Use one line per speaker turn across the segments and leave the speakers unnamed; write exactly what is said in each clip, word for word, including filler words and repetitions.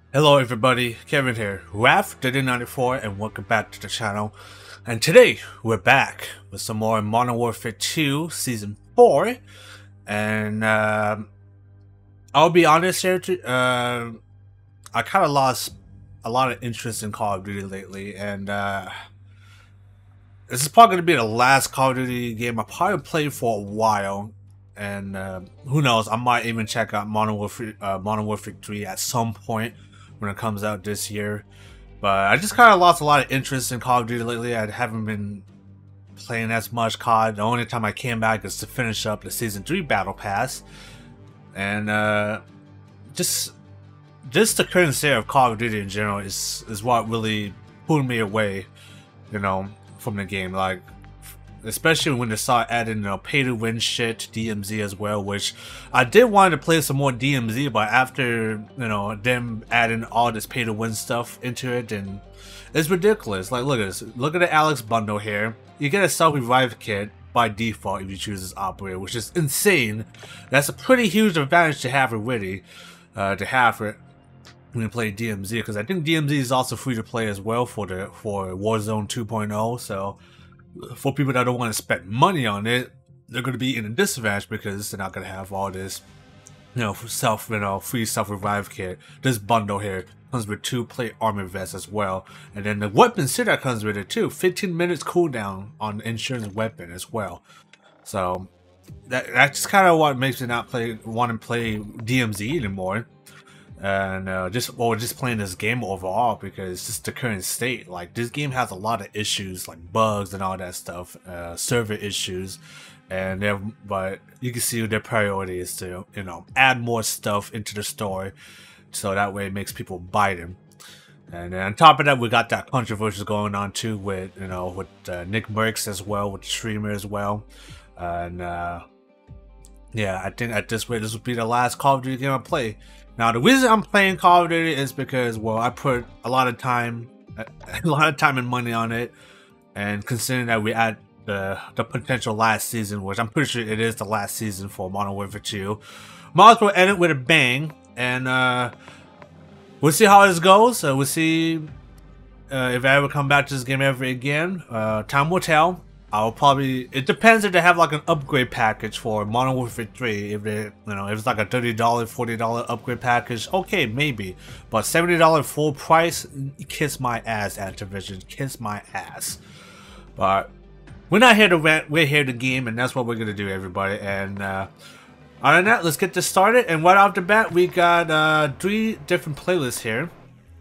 Hello everybody, Kevin here, Raph thirty ninety-four, and welcome back to the channel. And today, we're back with some more Modern Warfare two Season four. And um, I'll be honest here, uh, I kind of lost a lot of interest in Call of Duty lately. And uh, this is probably going to be the last Call of Duty game I probably played for a while. And uh, who knows, I might even check out Modern Warfare, uh, Modern Warfare three at some point when it comes out this year. But I just kind of lost a lot of interest in Call of Duty lately. I haven't been playing as much C O D. The only time I came back is to finish up the Season three Battle Pass. And uh, just just the current state of Call of Duty in general is, is what really pulled me away, you know, from the game. Like, especially when they start adding, you know, pay to win shit, D M Z as well, which I did want to play some more D M Z, but after, you know, them adding all this pay to win stuff into it, and it's ridiculous. Like, look at this. Look at the Alex bundle here. You get a self-revive kit by default if you choose this operator, which is insane. That's a pretty huge advantage to have already, uh, to have it when you play D M Z, because I think D M Z is also free to play as well for the for Warzone two point oh, so for people that don't want to spend money on it, they're going to be in a disadvantage because they're not going to have all this, you know, self, you know, free self-revive kit. This bundle here comes with two plate armor vests as well, and then the weapon set that comes with it too. fifteen minutes cooldown on insurance weapon as well. So that that's kind of what makes me not play want to play D M Z anymore. And uh, just or just playing this game overall, because just the current state, like, this game has a lot of issues, like bugs and all that stuff, uh, server issues, and they're, but you can see their priority is to, you know, add more stuff into the store, so that way it makes people buy them. And then on top of that, we got that controversy going on too with, you know, with uh, Nick Mercs as well, with the streamer as well, and uh, yeah, I think at this rate this will be the last Call of Duty game I play. Now, the reason I'm playing Call of Duty is because, well, I put a lot of time, a lot of time and money on it, and considering that we're at the the potential last season, which I'm pretty sure it is the last season for Modern Warfare two, might as well end it with a bang, and uh, we'll see how this goes. Uh, we'll see uh, if I ever come back to this game ever again. Uh, time will tell. I'll probably, it depends if they have like an upgrade package for Modern Warfare three. If they, you know, if it's like a thirty dollar, forty dollar upgrade package, okay, maybe. But seventy dollar full price, kiss my ass, Activision, kiss my ass. But we're not here to rant, we're here to game, and that's what we're gonna do, everybody. And uh, other than that, let's get this started. And right off the bat, we got uh, three different playlists here.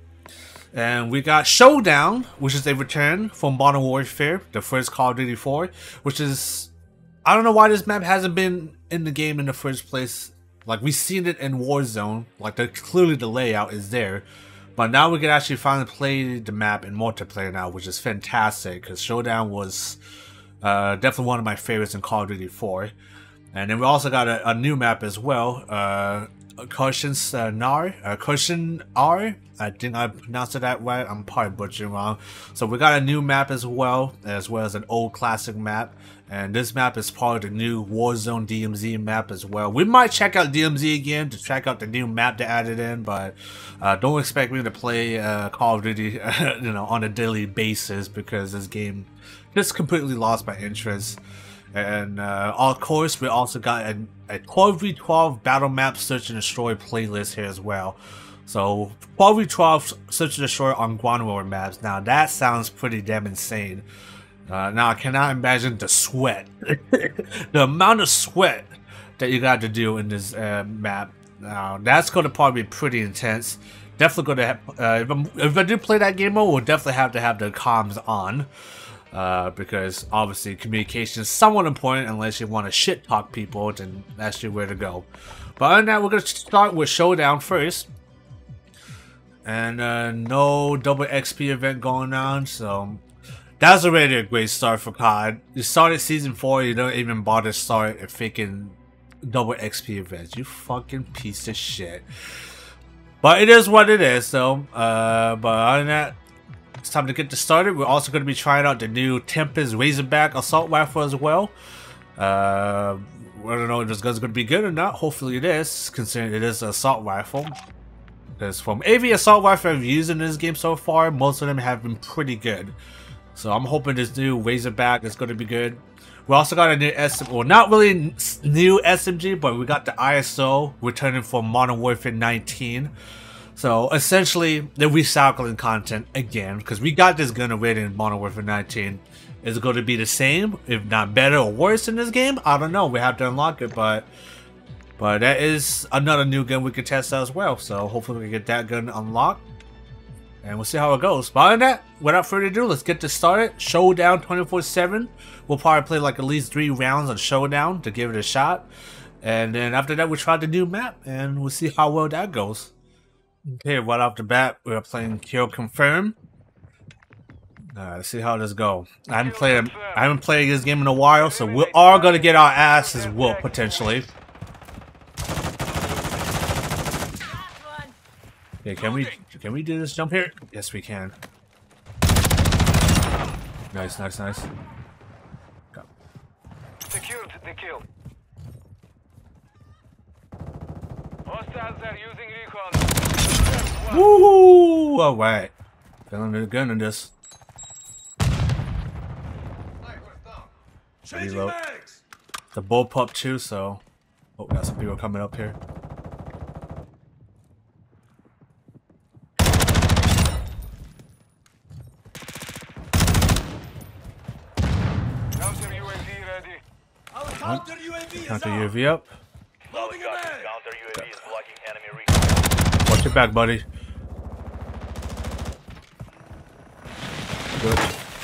And we got Showdown, which is a return from Modern Warfare, the first Call of Duty four, which is, I don't know why this map hasn't been in the game in the first place. Like, we've seen it in Warzone, like, the, clearly the layout is there, but now we can actually finally play the map in multiplayer now, which is fantastic, because Showdown was uh, definitely one of my favorites in Call of Duty four. And then we also got a, a new map as well, uh, Caution uh, Nar, uh, Caution R. I think I pronounced it that right. I'm probably butchering wrong. So we got a new map as well, as well as an old classic map. And this map is part of the new Warzone D M Z map as well. We might check out D M Z again to check out the new map they added in, but uh, don't expect me to play uh, Call of Duty, you know, on a daily basis, because this game just completely lost my interest. And uh, of course, we also got a, a twelve v twelve battle map search and destroy playlist here as well. So twelve v twelve search and destroy on ground war maps. Now that sounds pretty damn insane. Uh, now I cannot imagine the sweat, the amount of sweat that you got to do in this uh, map. Now that's going to probably be pretty intense. Definitely going to have, uh, if, I'm, if I do play that game mode, we'll definitely have to have the comms on. Uh, because obviously communication is somewhat important. Unless you want to shit talk people, then that's your way to go. But other than that, we're going to start with Showdown first. And uh, no double X P event going on, so that's already a great start for C O D. You started season four, you don't even bother to start a freaking double X P event. You fucking piece of shit. But it is what it is, so, uh, but other than that, it's time to get this started. We're also going to be trying out the new Tempest Razorback Assault Rifle as well. Uh, I don't know if this gun's going to be good or not. Hopefully it is, considering it is an assault rifle. Because from A V assault rifle I've used in this game so far, most of them have been pretty good. So I'm hoping this new Razorback is going to be good. We also got a new S M G, well not really new S M G, but we got the I S O returning from Modern Warfare nineteen. So essentially, they're recycling content again, because we got this gun already in Modern Warfare nineteen. Is it going to be the same, if not better or worse in this game? I don't know, we have to unlock it, but... But that is another new gun we can test out as well, so hopefully we can get that gun unlocked. And we'll see how it goes. But other than that, without further ado, let's get this started. Showdown twenty-four seven. We'll probably play like at least three rounds of Showdown to give it a shot. And then after that, we'll try the new map, and we'll see how well that goes. Okay, right off the bat, we're playing Kill Confirm. Alright, let's see how this goes. I haven't played I haven't played this game in a while, so we are gonna get our asses whooped potentially. Okay, can we can we do this jump here? Yes, we can. Nice, nice, nice. Go.
Secured the kill. Hostiles are using recon.
Woo! All right, feeling the gun in this. Reload. The bullpup too, so. Oh, got some people coming up here.
Counter U A V ready.
Our counter U A V is
Counter
out.
U A V up.
Loading a mag.
Counter U A V is blocking enemy recon.
Watch your back, buddy. Good.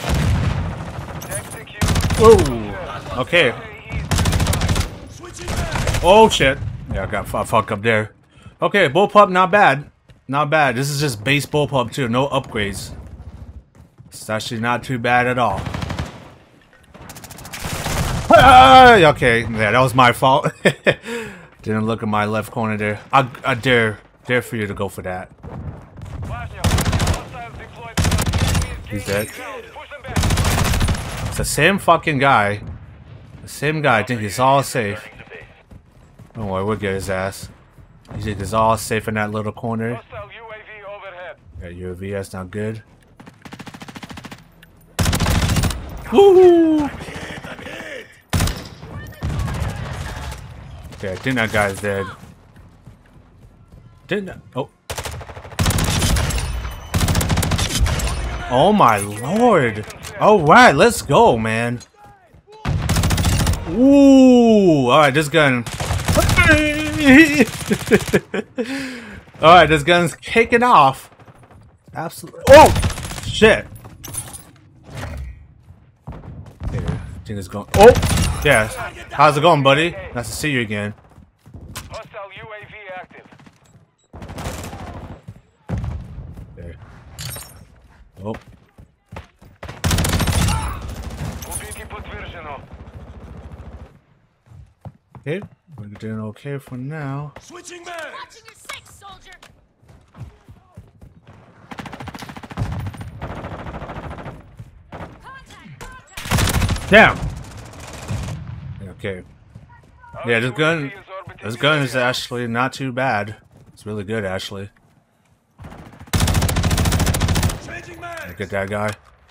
Execute.
Whoa. Okay.
Switching mag.
Oh shit. Yeah, I got a fuck up there. Okay, bullpup, not bad. Not bad. This is just base bullpup too, no upgrades. It's actually not too bad at all. Ah, okay, yeah, that was my fault. Didn't look at my left corner there. I, I dare, dare for you to go for that. He's dead. It's the same fucking guy. The same guy. I think he's all safe. Don't worry, we'll get his ass. You think he's all safe in that little corner. Yeah, U A V, that's not good. Woohoo! Okay, I think that guy's dead. Didn't I? Oh. Oh my lord. Alright, let's go, man. Ooh. Alright, this gun. Alright, this gun's kicking off. Absolutely. Oh! Shit. Okay, I think it's going. Oh! Yeah. How's it going, buddy? Nice to see you again.
Hostile U A V active.
There. Oh. Okay, we're doing okay for now.
Switching mag.
Watching your six, soldier. Contact, contact.
Damn. Okay. Yeah, this gun, this gun is actually not too bad. It's really good, actually.
Changing mag.
Look at that guy.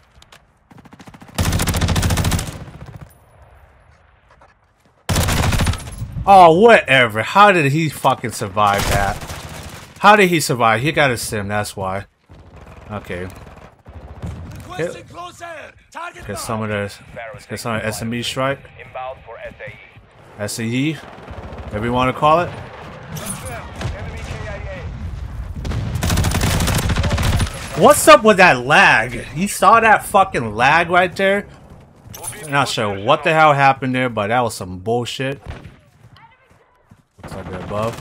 Oh, whatever. How did he fucking survive that? How did he survive? He got a sim, that's why. Okay.
Requesting close air. Target
Get some of the, get some of the S M E strike.
Inbound for S A E.
S E E, whatever you want to call it.
Enemy K I A.
What's up with that lag? You saw that fucking lag right there? Not sure what the hell happened there, but that was some bullshit. Looks like they're above.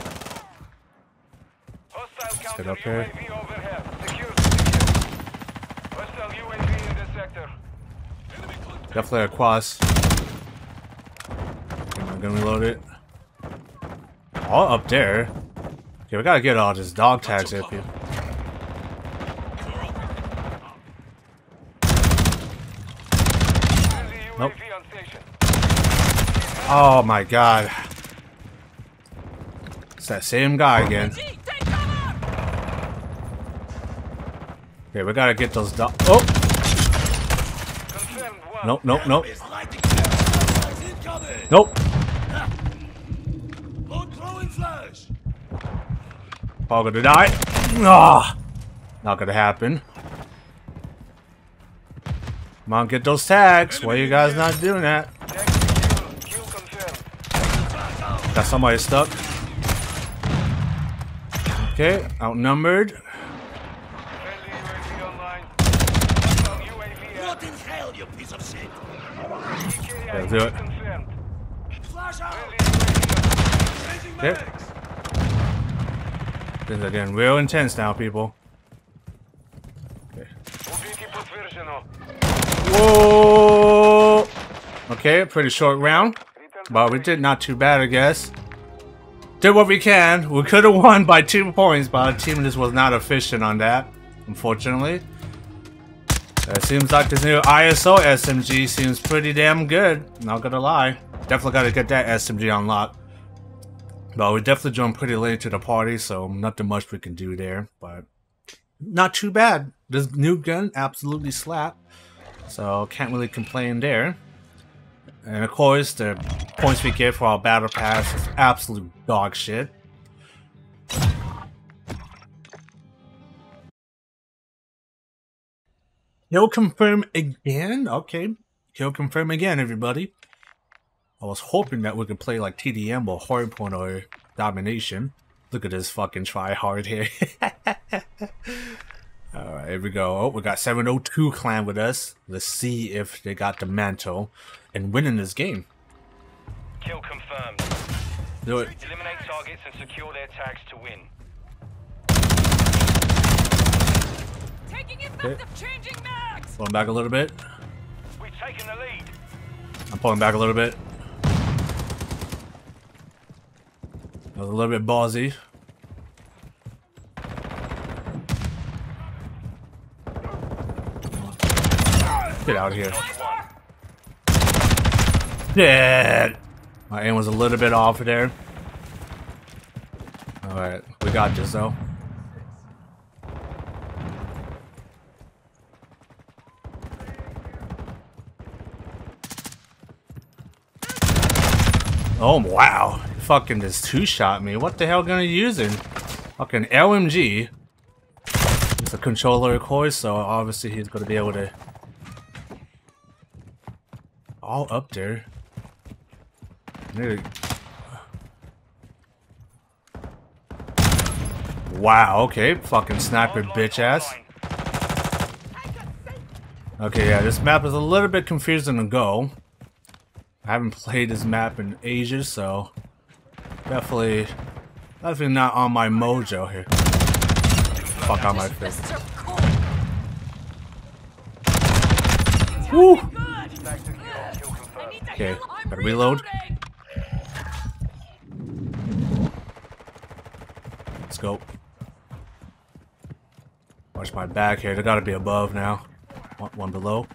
Hostile
get
counter
up here.
U A V overhead. Secure, secure. Hostile U A V in the sector.
Definitely a quas. I'm gonna reload it. All up there. Okay, we gotta get all these dog tags up here. Nope.
U A V on station.
Oh my god. It's that same guy again.
G, take cover.
Okay, we gotta get those do- Oh!
Confirmed one.
Nope, nope, nope.
Enemies lighting flares incoming.
Nope.
Load throwing flash.
All gonna die. Ah! Not gonna happen. Come on, get those tags. Why are you guys not doing that?
Tag secure. Kill confirmed.
Got somebody stuck. Okay, outnumbered.
Friendly U A V online. Hostile U A V
What in hell, you piece of shit?
E K I
Let's do it.
confirmed.
Flash out.
Friendly U A V.
Changing
Okay.
mags.
Things are getting real intense now, people. Okay.
Убейте подтверждено.
Whoa! Okay, pretty short round. But we did not too bad, I guess. Did what we can. We could have won by two points, but our team just was not efficient on that, unfortunately. It seems like this new I S O S M G seems pretty damn good. Not gonna lie. Definitely gotta get that S M G unlocked. But we definitely joined pretty late to the party, so nothing much we can do there. But not too bad. This new gun absolutely slapped. So can't really complain there. And of course, the points we get for our battle pass is absolute dog shit. He'll confirm again? Okay. He'll confirm again, everybody. I was hoping that we could play like T D M or Hardpoint or Domination. Look at this fucking try hard here. Alright, here we go. Oh, we got seven oh two clan with us. Let's see if they got the mantle and winning this game.
Kill confirmed.
Do it.
Eliminate targets and secure their tags to win.
Taking effective changing mags.
Pulling back a little bit.
We've taken the lead.
I'm pulling back a little bit. That was a little bit ballsy. Get out of here. Dead. My aim was a little bit off there. Alright, we got this though. Oh wow. Fucking just two-shot me. What the hell gonna use it? Fucking L M G. It's a controller of course, so obviously he's gonna be able to all up there. Nearly. Wow, okay. Fucking sniper bitch ass. Okay, yeah, this map is a little bit confusing to go. I haven't played this map in ages, so definitely definitely not on my mojo here. Fuck on my face.
Fists are cold.
Woo!
Good. I need to
Okay,
heal. I'm
gotta reload.
reloading.
Let's go. Watch my back here. They gotta be above now. One, one below.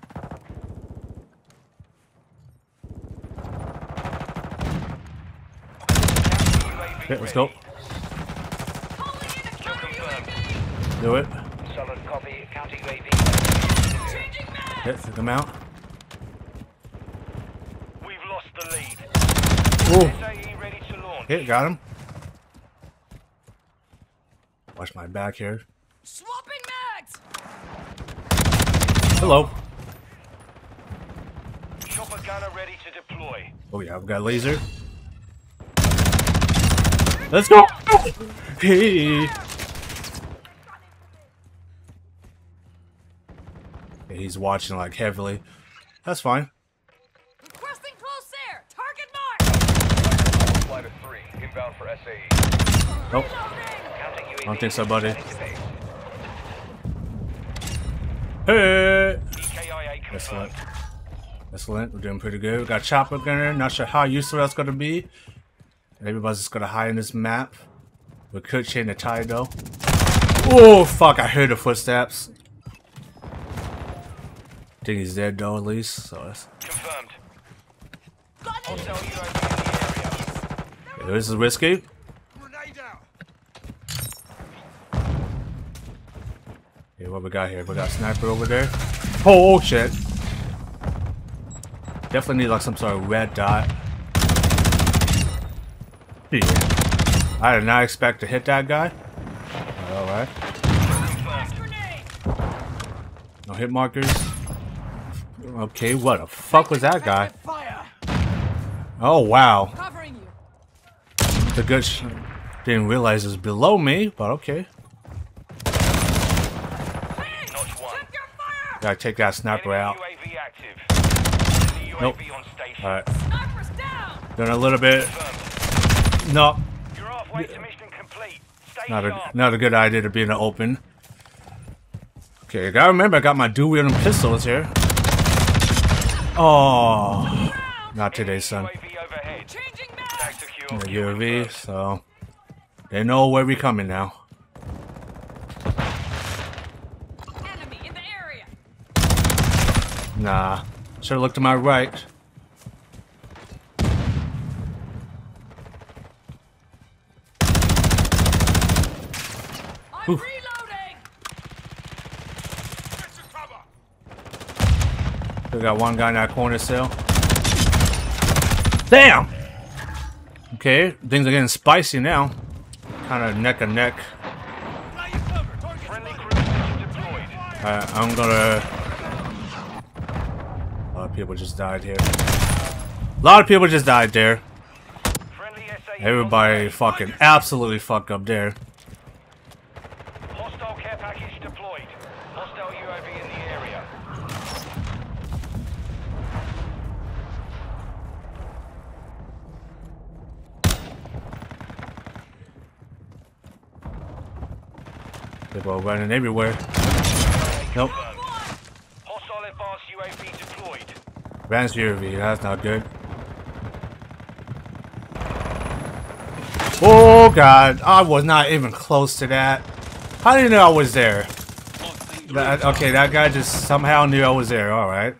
Okay, let's go.
Calling in a counter U A V.
Do it.
Solid copy. Counter U A V.
Changing mags.
Okay, take them out.
We've lost the lead.
Ooh.
S A E ready to launch.
Okay, got him. Watch my back here.
Swapping mags.
Hello.
Chopper gunner ready to deploy.
Oh yeah, I've got laser. Let's go! Hey! Yeah, he's watching like heavily. That's fine.
Requesting close air. Target mark.
Flight of three. Inbound for S A E.
Nope.
Counter U A V.
I don't think so, buddy.
heading to base.
Hey!
E K I A confirmed.
Excellent. Excellent. We're doing pretty good. We got chopper gunner. Not sure how useful that's gonna be. Everybody's just gonna hide in this map. We could chain the tide though. Oh fuck! I heard the footsteps. I think he's dead though, at least. So that's.
Confirmed.
Got it.
Hostile U A V in the area.
Yeah, this is risky.
Grenade out.
Okay, what we got here? We got a sniper over there. Oh, shit. Definitely need like some sort of red dot. Yeah. I did not expect to hit that guy. Alright. No hit markers. Okay, what the fuck was that guy?
Fire!
Oh, wow.
Covering you.
The good sh didn't realize it was below me, but okay.
Notch one.
Check your fire.
Gotta take that sniper
Enemy
out.
U A V active. Enemy
Nope.
U A V on station.
Alright.
Sniper's down.
Doing a little bit.
Confirmed.
No.
You're halfway to mission complete. Stay
Not a,
sharp.
not a good idea to be in the open. Okay, I gotta remember I got my dual wielding pistols here. Oh, not today, son.
U A V overhead.
Changing
Tag
mag.
secure.
The U A V, so they know where we coming now.
Enemy in the area.
Nah, should have looked to my right.
I'm
Ooh.
reloading.
Get to cover!
We got one guy in that corner still. Damn. Okay, things are getting spicy now. Kind of neck and neck.
Now you cover! Target
Friendly
spotted.
cruise missile deployed.
Uh, I'm gonna. A lot of people just died here. A lot of people just died there.
Friendly S A U
Everybody
on
fucking absolutely fucked up there.
Hostile care package deployed. Hostile U A V in the area.
People are running everywhere. Nope.
Hostile advanced U A V deployed.
Advanced U A V, that's not good. Oh god, I was not even close to that. How do you know I was there? That, okay, that guy just somehow knew I was there, alright.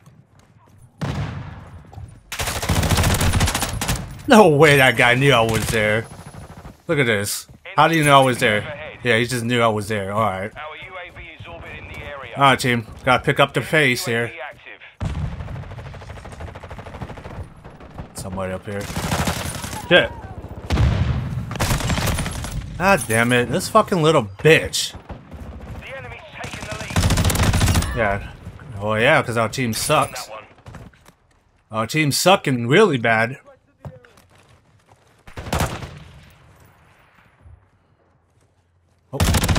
No way that guy knew I was there. Look at this. How do you know I was there? Yeah, he just knew I was there, alright.
Our U A V is orbiting the area.
Alright, team. Gotta pick up the pace
U A
here.
V active.
Somebody up here. Shit. God damn it. This fucking little bitch.
The enemy's taking the lead.
Yeah. Oh yeah, because our team sucks.
That one.
Our team's sucking really bad. Oh.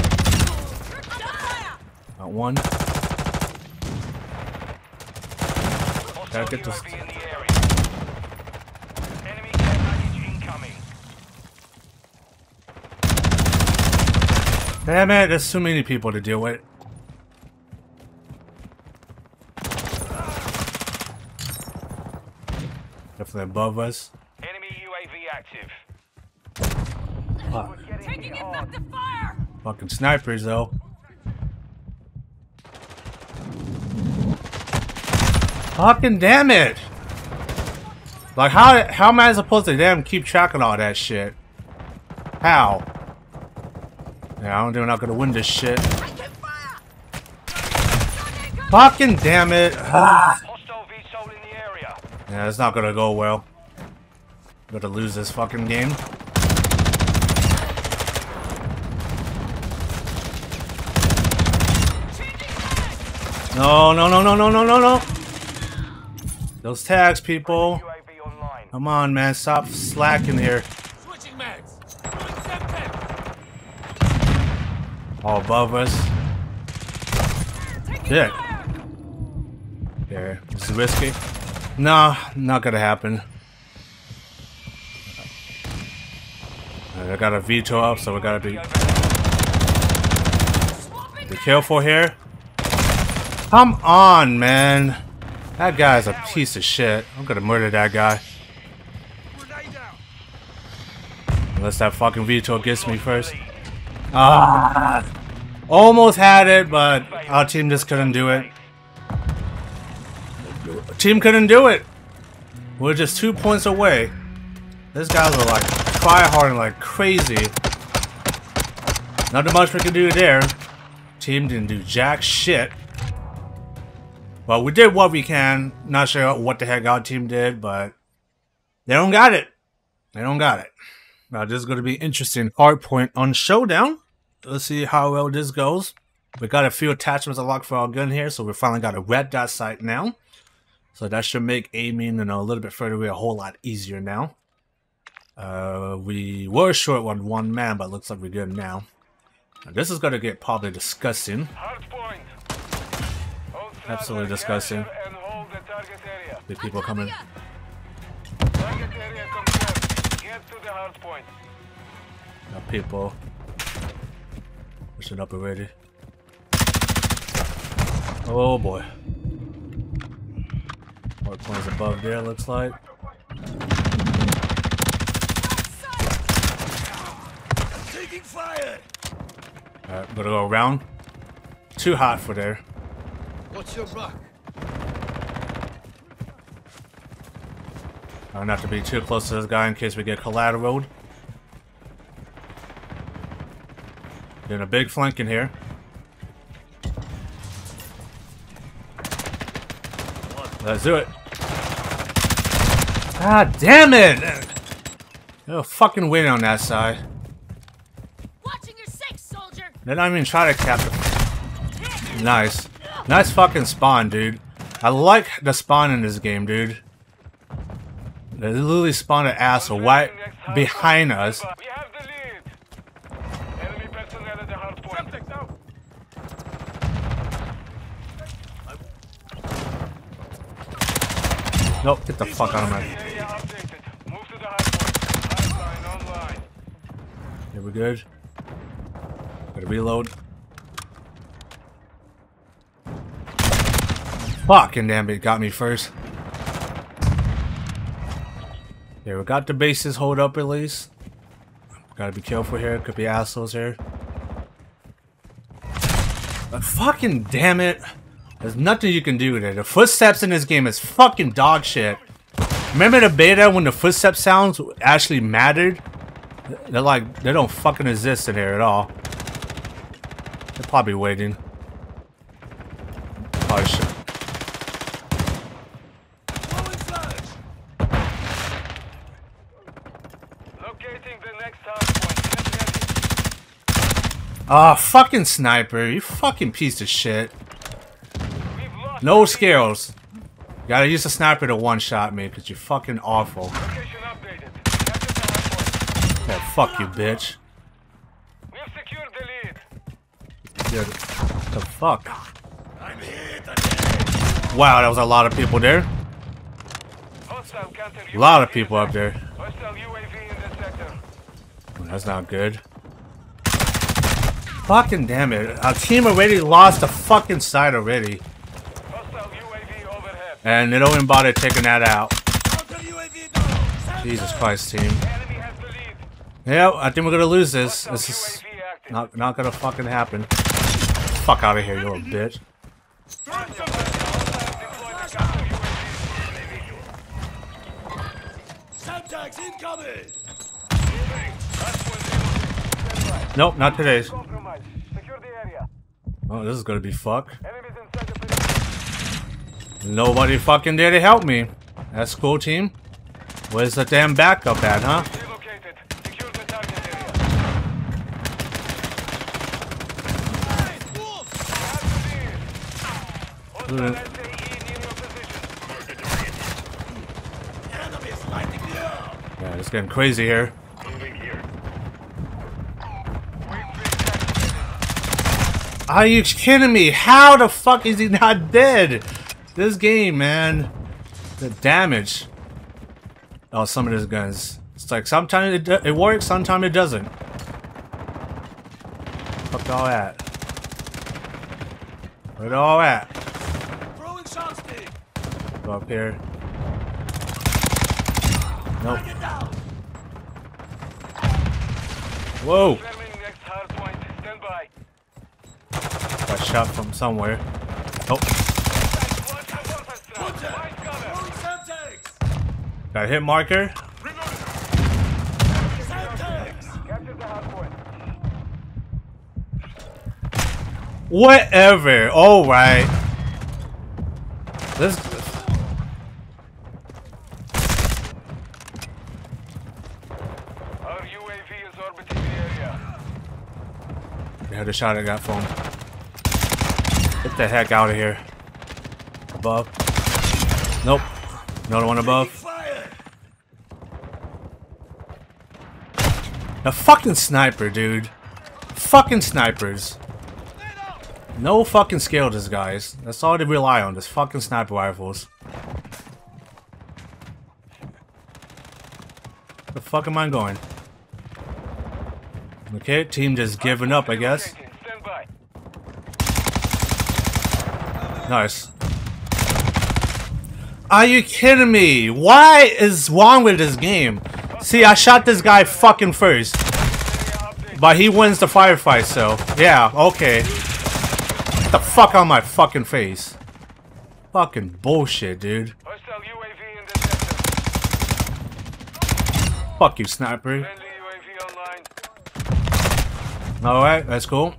Got one.
Hostile
get
U A
this-
V in the area. Enemy care package incoming.
Damn it, there's too many people to deal with. Definitely above us.
Enemy U A V active.
Fuck.
Taking effective fire.
Fucking snipers though. Fucking damn it! Like how how am I supposed to damn keep track of all that shit? How? Yeah, I don't think we're not gonna win this shit. Fucking damn it! Ah.
Hostile V SOL in the area.
Yeah, it's not gonna go well. We're gonna lose this fucking game. No, no, no, no, no, no, no, no! Those tags, people.
U A V online.
Come on, man. Stop slacking here.
Switching mags! Doing step ten!
All above us.
Taking
Shit.
fire.
There. This is risky. No, not gonna happen. I got a veto up, so we gotta be,
Swapping
be careful here. Come on, man. That guy's a piece of shit. I'm gonna murder that guy.
Grenade out!
Unless that fucking veto gets me first. Ah. Almost had it, but our team just couldn't do it. Team couldn't do it. We're just two points away. These guys are like try harding like crazy. Nothing much we can do there. Team didn't do jack shit. Well, we did what we can. Not sure what the heck our team did, but they don't got it. They don't got it. Now, this is going to be interesting. Hardpoint on Showdown. Let's see how well this goes. We got a few attachments unlocked for our gun here, so we finally got a red dot sight now. So that should make aiming, you know, a little bit further away a whole lot easier now. Uh, we were short on one man, but it looks like we're good now. Now this is going to get probably disgusting.
Hardpoint. Hold
Absolutely
fast,
disgusting.
capture and hold the target area.
The people coming.
Target area confirmed. Get to the hardpoint.
Got people pushing up already. Oh boy. Hardpoint's above there, looks like.
Taking fire!
Alright, gonna go around. Too hot for there.
What's your rock?
Try not to be too close to this guy in case we get collateral. Getting a big flank in here. Let's do it. God damn it! They're fucking waiting on that side.
Watching your six, soldier.
They're not even trying to capture. Nice. Nice fucking spawn, dude. I like the spawn in this game, dude. They literally spawned an asshole right behind us.
We have the lead. Enemy personnel at the hardpoint. Now.
Nope, get the fuck out of my.
Area updated. Move to the hardpoint. Hardline online.
Here we good. Gotta reload. Fucking damn it, got me first. Yeah, we got the bases hold up at least. Gotta be careful here, could be assholes here. But fucking damn it. There's nothing you can do with it. The footsteps in this game is fucking dog shit. Remember the beta when the footstep sounds actually mattered? They're like, they don't fucking exist in here at all. They're probably waiting. Oh shit.
Throwing flash!
Locating the next hardpoint. Get ready.
Ah, fucking sniper, you fucking piece of shit.
We've lost
No
the lead.
skills. You gotta use a sniper to one-shot me, because you're fucking awful.
Location updated. Capture the hardpoint.
Yeah, fuck you, bitch.
We've secured the lead.
Yeah, the fuck?
I'm hit again!
Wow, that was a lot of people there.
Hostile counter
A lot of people up there.
Hostile U A V in the sector.
That's not good. Fucking damn it. Our team already lost the fucking side already.
Hostile U A V overhead.
And they don't even bother taking that out.
Counter U A V down!
Jesus Christ, team.
Enemy has the lead.
Yeah, I think we're gonna lose this.
Hostile
This is
U A V active.
not, not gonna fucking happen. Fuck out of here, you little bitch.
Hostile deploy the counter U A V.
Semtex incoming!
Nope, not today's.
Compromise. Secure the area.
Oh, this is gonna be fuck.
Enemies inside the perimeter.
Nobody fucking there to help me. That's cool, team. Where's the damn backup at, huh?
Relocated. Secure the target area.
Nice wolf!
Have the lead. Hostile S A E near your position.
The enemy is lighting me up!
Yeah, it's getting crazy here. Are you kidding me? How the fuck is he not dead? This game, man. The damage. Oh, some of these guns. It's like sometimes it, do it works, sometimes it doesn't. Fuck all that. Where's all that?
Throwing shot stick!
Go up here. Nope.
Get down!
Whoa!
Confirming next hardpoint. Stand by.
Got shot from somewhere. Oh,
Launch the mortar strike. Find cover.
Throwing Semtex!
got a hit marker.
Semtex!
Capture the hardpoint.
Whatever. All right. Let's.
Our U A V is orbiting the area.
They had a shot I got for him. Get the heck out of here. Above. Nope. Another one above.
Fire!
A fucking sniper, dude. Fucking snipers. No fucking skill, this guys. That's all they rely on. This fucking sniper rifles. The fuck am I going? Okay, team just giving up, I guess.
Stand by.
Nice. Are you kidding me? Why is wrong with this game? See, I shot this guy fucking first. But he wins the firefight, so yeah, okay. Get the fuck out of my fucking face. Fucking bullshit, dude.
Hostile U A V in the sector.
Fuck you, sniper.
Friendly U A V online.
Alright, that's cool.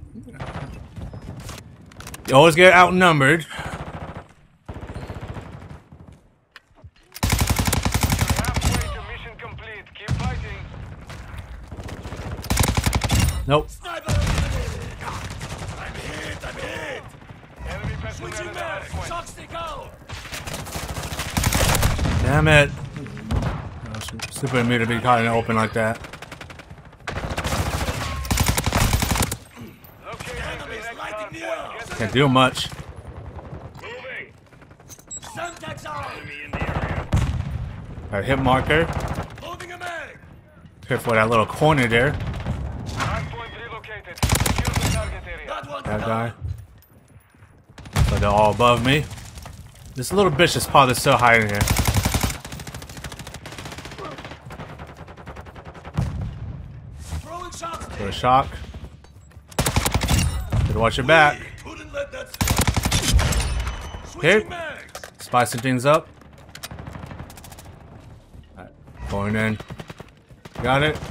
You always get outnumbered.
Halfway to mission complete. Keep fighting.
Nope.
Sniper! I'm hit! I'm hit!
Enemy personnel
Switching
in the
back!
hard point.
Shock stick out!
Damn it. Super of me to be caught in the open like that.
Locating the
Enemies
next
lighting
hard
the
point.
up!
Get to
Can't do much.
moving.
Semtex out!
Enemy in the area.
Got a hit marker.
Loading a mag!
Careful with that little corner there.
Hard point relocated. Secure the target area.
That one
That guy. So they're all above me. This little bitch is probably still hiding here.
Throwing shock stick!
For a shock. Better watch your back.
Couldn't let that slip. Switching
Here.
mags!
Spicing things up. Alright, going in. Got it.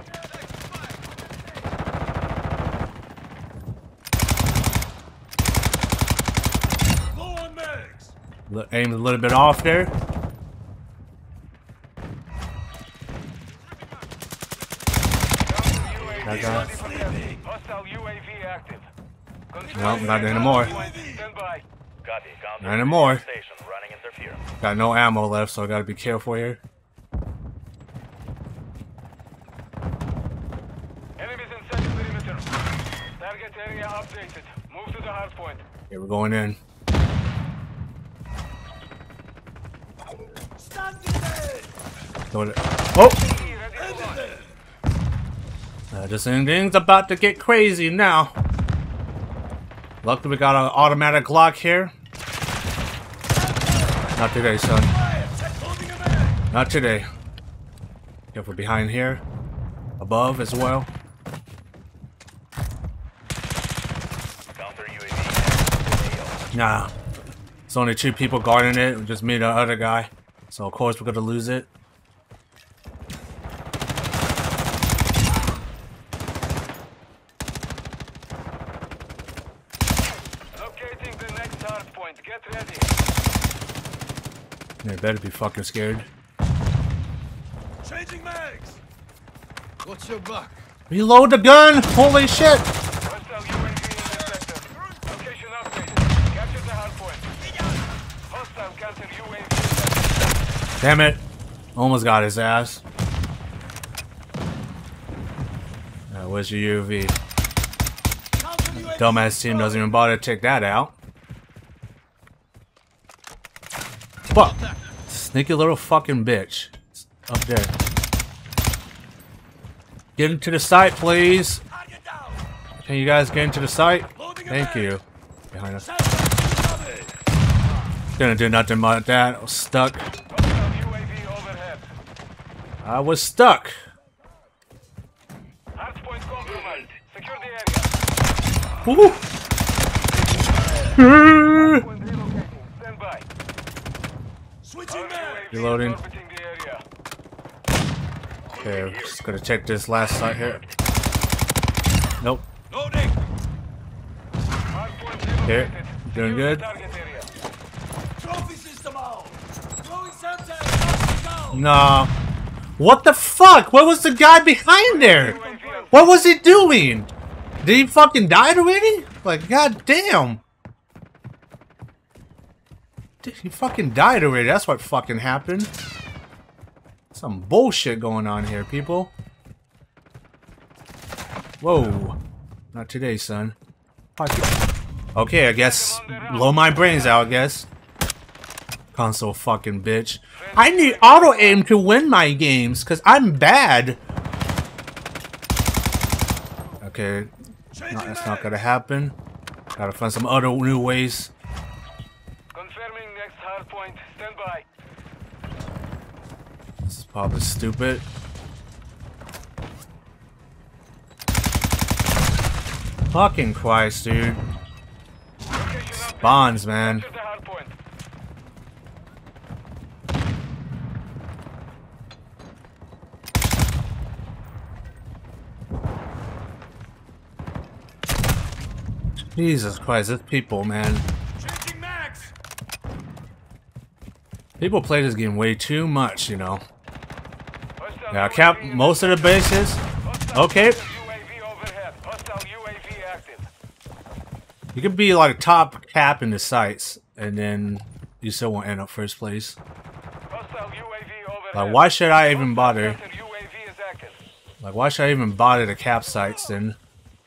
Low on mags!
L- Aimed a little bit off there. That guy.
Hostile U A V active.
No, not anymore.
Stand by.
Copy. Counter
Not anymore.
station running interference.
Got no ammo left, so I gotta be careful here.
Enemies inside the perimeter. Target area updated. Move to the hard point.
Okay, we're going in.
Standing there!
Throw it. Oh!
E ready to launch.
Uh, this ending's about to get crazy now. Luckily, we got an automatic lock here. Not today, son.
Fire! Check loading a mag!
Not today. Careful behind here. Above as well.
Counter U A V.
Nah. It's only two people guarding it. Just me and the other guy. So, of course, we're gonna lose it.
Locating the next hard point. Get ready.
They better be fucking scared.
Changing mags! What's your back?
Reload the gun! Holy shit!
Hostile U A V in the sector. Location updated. Capture the hard point. Hostile counter U A V sector.
Damn it. Almost got his ass. Uh, where's your U A V?
Counter U A V
Dumbass team doesn't even bother to take that out. Fuck! Sneaky little fucking bitch. It's up there. Get into the site, please.
Target down!
Can you guys get into the site?
Loading a
Thank
mag.
you. Behind us.
Semtex covered.
Didn't do nothing about that. I was stuck.
Hostile U A V overhead.
I was stuck.
Hard point compromised. Secure the area.
Woo!
Point relocating. Stand by.
Switching
Our
mags!
U A V
Reloading.
is orbiting the area.
Okay, we're just gonna check this last site here. Nope.
Loading!
Hard
Okay, doing good.
Target area.
Trophy system out. Throwing Semtex. Go.
Nah. What the fuck? What was the guy behind there? What was he doing? Did he fucking die already? Like, god damn. Dude, he fucking died already. That's what fucking happened. Some bullshit going on here, people. Whoa. Not today, son. Okay, I guess blow my brains out, I guess. Console fucking bitch. I need auto aim to win my games, cause I'm bad. Okay, no, that's not gonna happen. Gotta find some other new ways.
Confirming next hard point. Stand by.
This is probably stupid. Fucking Christ, dude. Bonds, man.
Capture the hard point.
Jesus Christ, this people, man.
Changing mags.
People play this game way too much, you know.
Hostile
Yeah, cap
U A V in
most of the bases.
Hostile
Okay.
U A V overhead. Hostile U A V active.
You could be like top cap in the sites, and then you still won't end up first place.
Hostile U A V overhead.
Like, why should I even bother?
Hostile U A V is active.
Like, why should I even bother the cap sites then?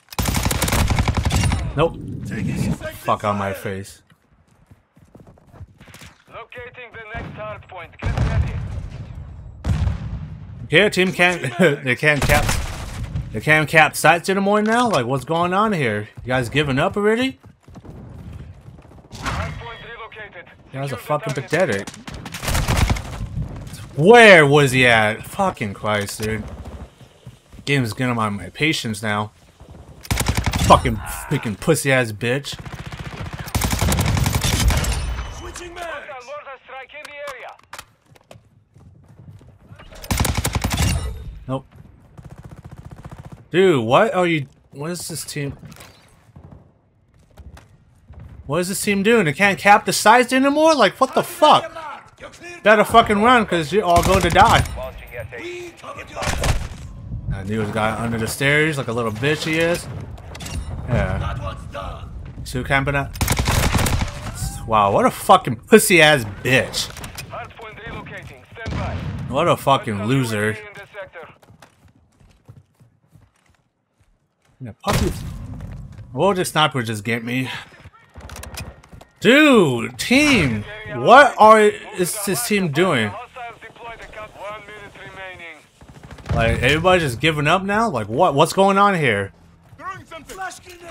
Nope. Fuck on my face.
Locating the next hard point. Get ready.
Yeah, team can't. They can't cap. They can't cap sites anymore now. Like, what's going on here? You guys giving up already?
Hard point relocated.
You guys are
Secure the
fucking
target.
pathetic. Where was he at? Fucking Christ, dude. Game's getting on my patience now. Fucking freaking pussy ass bitch.
Switching
Hostile
mags.
mortar strike in the area.
Nope. Dude, what are you? What is this team? What is this team doing? They can't cap the sides anymore? Like, what the fuck?
You're clear.
Better fucking run, cause you're all going to die.
Launching S A
We covered your.
I knew this guy under the stairs, like a little bitch he is. Yeah.
That one's done.
Still camping up. Wow, what a fucking pussy ass bitch.
Hard point relocating. Stand by.
What a fucking
Hostile
loser.
U A V in the sector.
Yeah, puppy. What did sniper just get me? Dude, team, what are is this team doing?
Hostiles deployed. Account one minute remaining.
Like, everybody just giving up now? Like, what? What's going on here?
Throwing something. Flash grenade.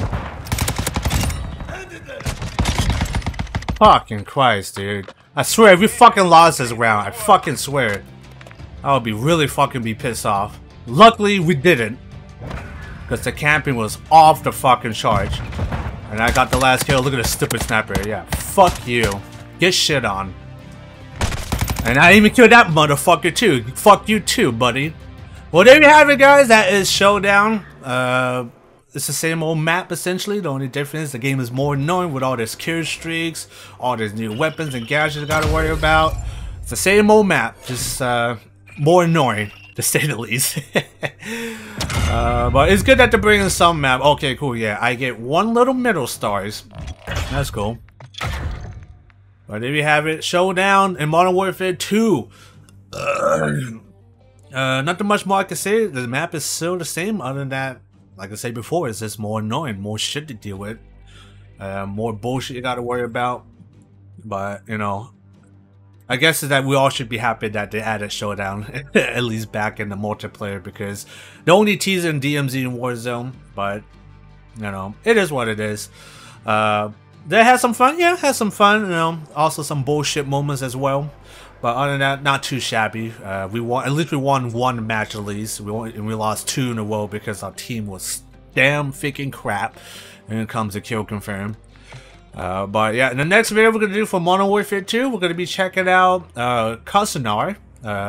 Ended there.
Fucking Christ, dude. I swear, if we fucking lost this round, I fucking swear, I would be really fucking be pissed off. Luckily, we didn't. Because the camping was off the fucking charge. And I got the last kill. Look at this stupid sniper. Yeah, fuck you. Get shit on. And I even killed that motherfucker too. Fuck you too, buddy. Well, there you have it, guys. That is Showdown. Uh, it's the same old map, essentially. The only difference is the game is more annoying with all these kill streaks, all these new weapons and gadgets I gotta worry about. It's the same old map, just uh, more annoying, to say the least. uh, but it's good that they're bringing some map. Okay, cool, yeah. I get one little middle stars. That's cool. But there you have it. Showdown in Modern Warfare two. Uh, nothing much more I can say. The map is still the same, other than that, like I said before, it's just more annoying, more shit to deal with, uh, more bullshit you gotta worry about. But, you know, I guess is that we all should be happy that they added Showdown, at least back in the multiplayer, because the only teaser in D M Z and Warzone, but, you know, it is what it is. Uh, they had some fun, yeah, had some fun, you know, also some bullshit moments as well. But other than that, not too shabby. Uh, we won. At least we won one match at least. We won, and we lost two in a row because our team was damn freaking crap. And it comes to kill confirm. Uh, but yeah, in the next video we're gonna do for Modern Warfare two, we're gonna be checking out uh, Kusanar. Uh,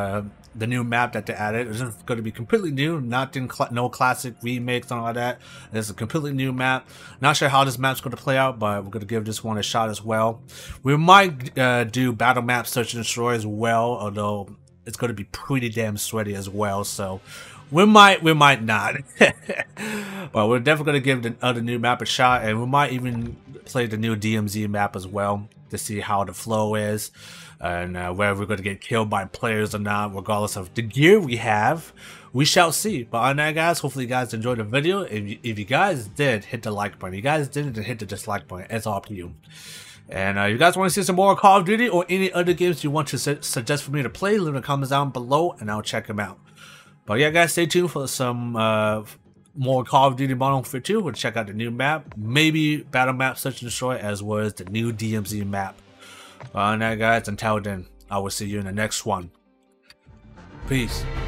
the new map that they added. It's just going to be completely new, not in cl no classic remakes and all of that. It's a completely new map. Not sure how this map's going to play out, but we're going to give this one a shot as well. We might uh, do battle map search and destroy as well, although it's going to be pretty damn sweaty as well. So we might, we might not. But we're definitely going to give the other new map a shot, and we might even play the new D M Z map as well to see how the flow is. And uh, whether we're going to get killed by players or not, regardless of the gear we have, we shall see. But on that, guys, hopefully you guys enjoyed the video. If you, if you guys did, hit the like button. If you guys didn't, then hit the dislike button. It's all up to you. And uh, if you guys want to see some more Call of Duty or any other games you want to su suggest for me to play, leave in the comments down below, and I'll check them out. But yeah, guys, stay tuned for some uh, more Call of Duty Modern Warfare two. We'll check out the new map, maybe battle map search and destroy, as well as the new D M Z map. On that, guys, until then, I will see you in the next one. Peace.